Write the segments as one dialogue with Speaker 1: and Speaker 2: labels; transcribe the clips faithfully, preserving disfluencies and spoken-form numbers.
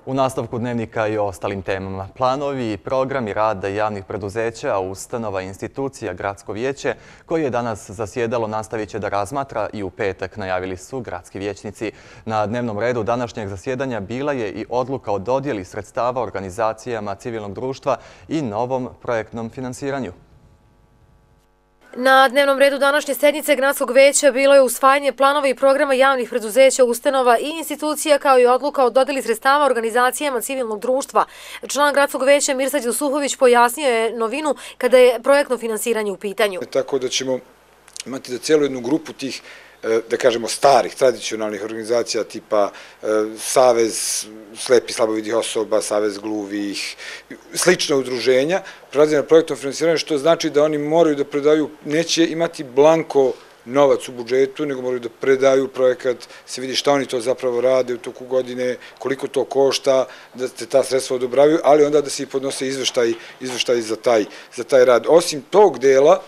Speaker 1: U nastavku dnevnika i o ostalim temama. Planovi i programi rada javnih preduzeća, ustanova i institucija Gradsko vijeće, koje je danas zasjedalo, nastavit će da razmatra i u petak, najavili su gradski vijećnici. Na dnevnom redu današnjeg zasjedanja bila je i odluka o dodjeli sredstava organizacijama civilnog društva i novom projektnom finansiranju.
Speaker 2: Na dnevnom redu današnje sednice Gradskog vijeća bilo je usvajanje planova i programa javnih preduzeća, ustanova i institucija, kao i odluka o dodjeli sredstava organizacijama civilnog društva. Član Gradskog vijeća Mirsad Jusufović pojasnio je novinu kada je projektno finansiranje u pitanju.
Speaker 3: Tako da ćemo imati da cijelu jednu grupu tih, da kažemo, starih, tradicionalnih organizacija tipa Savez slepih slabovidih osoba, Savez gluvih, slična udruženja, prelazi na projektno finansiranje, što znači da oni moraju da predaju, neće imati blanko novac u budžetu, nego moraju da predaju projekat, se vidi šta oni to zapravo rade u toku godine, koliko to košta, da se ta sredstva odobravaju, ali onda da se i podnose izveštaj, izveštaj za taj, za taj rad. Osim tog dela,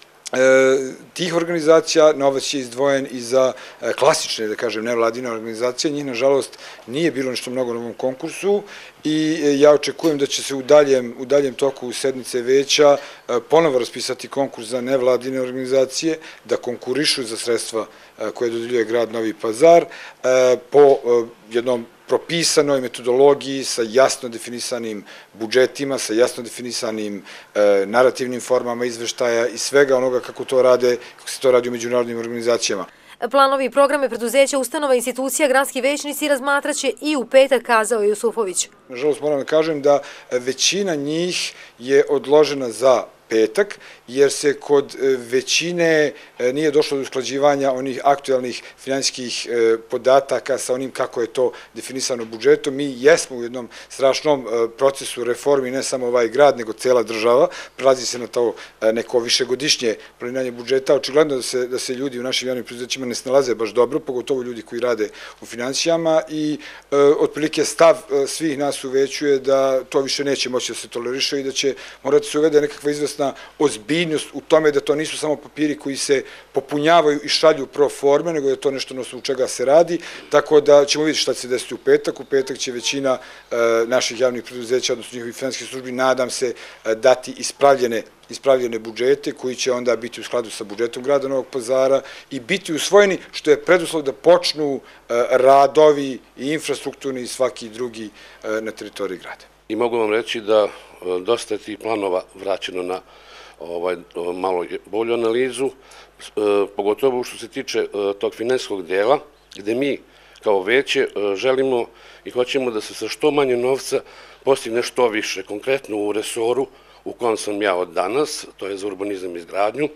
Speaker 3: tih organizacija novac je izdvojen i za klasične, da kažem, nevladine organizacije. Njih, nažalost, nije bilo nešto mnogo na ovom konkursu i ja očekujem da će se u daljem, u daljem toku sednice veća ponovo raspisati konkurs za nevladine organizacije, da konkurišu za sredstva koje dodeljuje grad Novi Pazar po jednom propisanoj metodologiji sa jasno definisanim budžetima, sa jasno definisanim narativnim formama izveštaja i svega onoga kako to rade, kako se to radi u međunarodnim organizacijama.
Speaker 2: Planovi i programe preduzeća, ustanova i institucija gradski vijećnici razmatraće i u petak, kazao je Jusufović.
Speaker 3: Nažalost, moram da kažem da većina njih je odložena za petak, jer se kod većine nije došlo do usklađivanja onih aktualnih finansijskih podataka sa onim kako je to definisano budžetom. Mi jesmo u jednom strašnom procesu reformi, ne samo ovaj grad, nego cela država. Prelazi se na to neko višegodišnje planiranje budžeta. Očigledno da se, da se ljudi u našim javnim preduzećima ne snalaze baš dobro, pogotovo ljudi koji rade u finansijama i otprilike stav svih nas u veću je da to više neće moći da se toleriše i da će morati se uvede nekakva izvesna ozbiljnost u tome da to nisu samo papiri koji se popunjavaju i šalju pro forme, nego da je to nešto na osnovu čega se radi, tako da ćemo vidjeti šta će se desiti u petak. U petak će većina naših javnih preduzeća, odnosno njihovih finansijskih službi, nadam se, dati ispravljene ispravljene budžete koji će onda biti u skladu sa budžetom grada Novog Pazara i biti usvojeni, što je preduslov da počnu radovi i infrastrukturni i svaki drugi na teritoriji grada.
Speaker 4: I mogu vam reći da dosta je tih planova vraćeno na ovaj, malo bolju analizu, pogotovo što se tiče tog finansijskog dela, gde mi kao veće želimo i hoćemo da se sa što manje novca postigne što više, konkretno u resoru u kojem sam ja od danas, to je za urbanizam i izgradnju,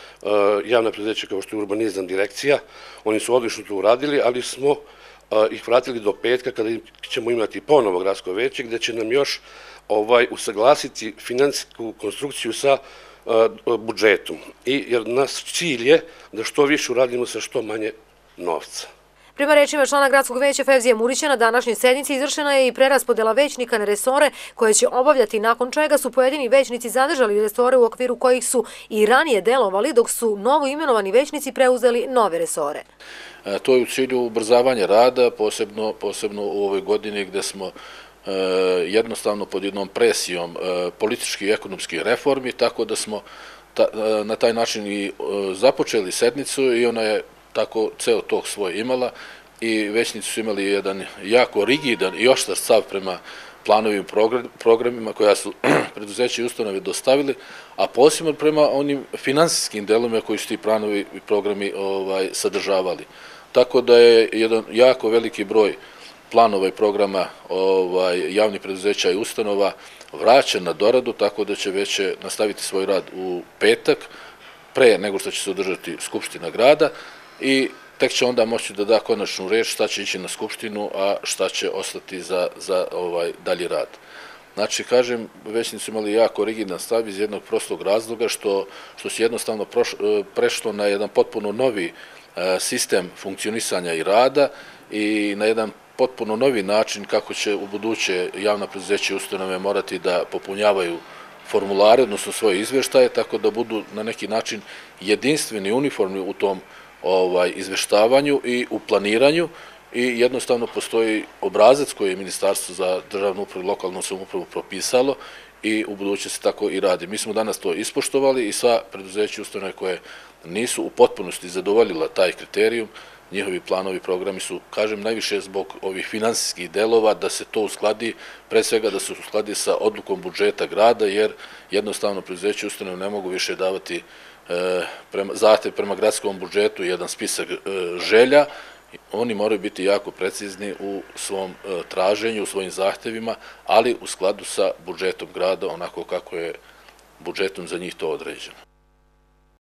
Speaker 4: javna preduzeća kao što je urbanizam direkcija, oni su odlično to uradili, ali smo ih vratili do petka kada ćemo imati ponovo gradsko veće, gde će nam još ovaj, usaglasiti finansijsku konstrukciju sa budžetom. I jer nas cilj je da što više uradimo sa što manje novca.
Speaker 2: Prema rečima člana Gradskog veća Fevzija Murića, na današnjoj sednici izvršena je i preraspodela većnika na resore koje će obavljati, nakon čega su pojedini većnici zadržali resore u okviru kojih su i ranije delovali, dok su novo imenovani većnici preuzeli nove resore.
Speaker 5: To je u cilju ubrzavanja rada, posebno, posebno u ovoj godini gde smo jednostavno pod jednom presijom političkih i ekonomskih reformi, tako da smo na taj način i započeli sednicu i ona je tako ceo tok svoj imala i većnici su imali jedan jako rigidan i oštar stav prema planovim programima koja su preduzeće i ustanove dostavili, a posebno prema onim finansijskim delima koji su ti planovi i programi sadržavali. Tako da je jedan jako veliki broj planova i programa javnih preduzeća i ustanova vraćen na doradu, tako da će veće nastaviti svoj rad u petak, pre nego što će se održati Skupština grada i tek će onda moći da da konačnu reč šta će ići na Skupštinu, a šta će ostati za, za ovaj dalji rad. Znači, kažem, većnici su imali jako rigidan stav iz jednog prostog razloga što, što se jednostavno proš, prešlo na jedan potpuno novi sistem funkcionisanja i rada i na jedan potpuno novi način kako će u buduće javna preduzeća i ustanove morati da popunjavaju formulare, odnosno svoje izveštaje, tako da budu na neki način jedinstveni, uniformni u tom ovaj, izveštavanju i u planiranju i jednostavno postoji obrazac koji je Ministarstvo za državnu upravu i lokalnu samoupravu propisalo i u budućnosti tako i radi. Mi smo danas to ispoštovali i sva preduzeća i ustanove koje nisu u potpunosti zadovoljila taj kriterijum, njihovi planovi i programi su, kažem, najviše zbog ovih finansijskih delova, da se to uskladi, pre svega da se uskladi sa odlukom budžeta grada, jer jednostavno preduzeće i ustanove ne mogu više davati zahtev prema gradskom budžetu, jedan spisak želja. Oni moraju biti jako precizni u svom traženju, u svojim zahtevima, ali u skladu sa budžetom grada, onako kako je budžetom za njih to određeno.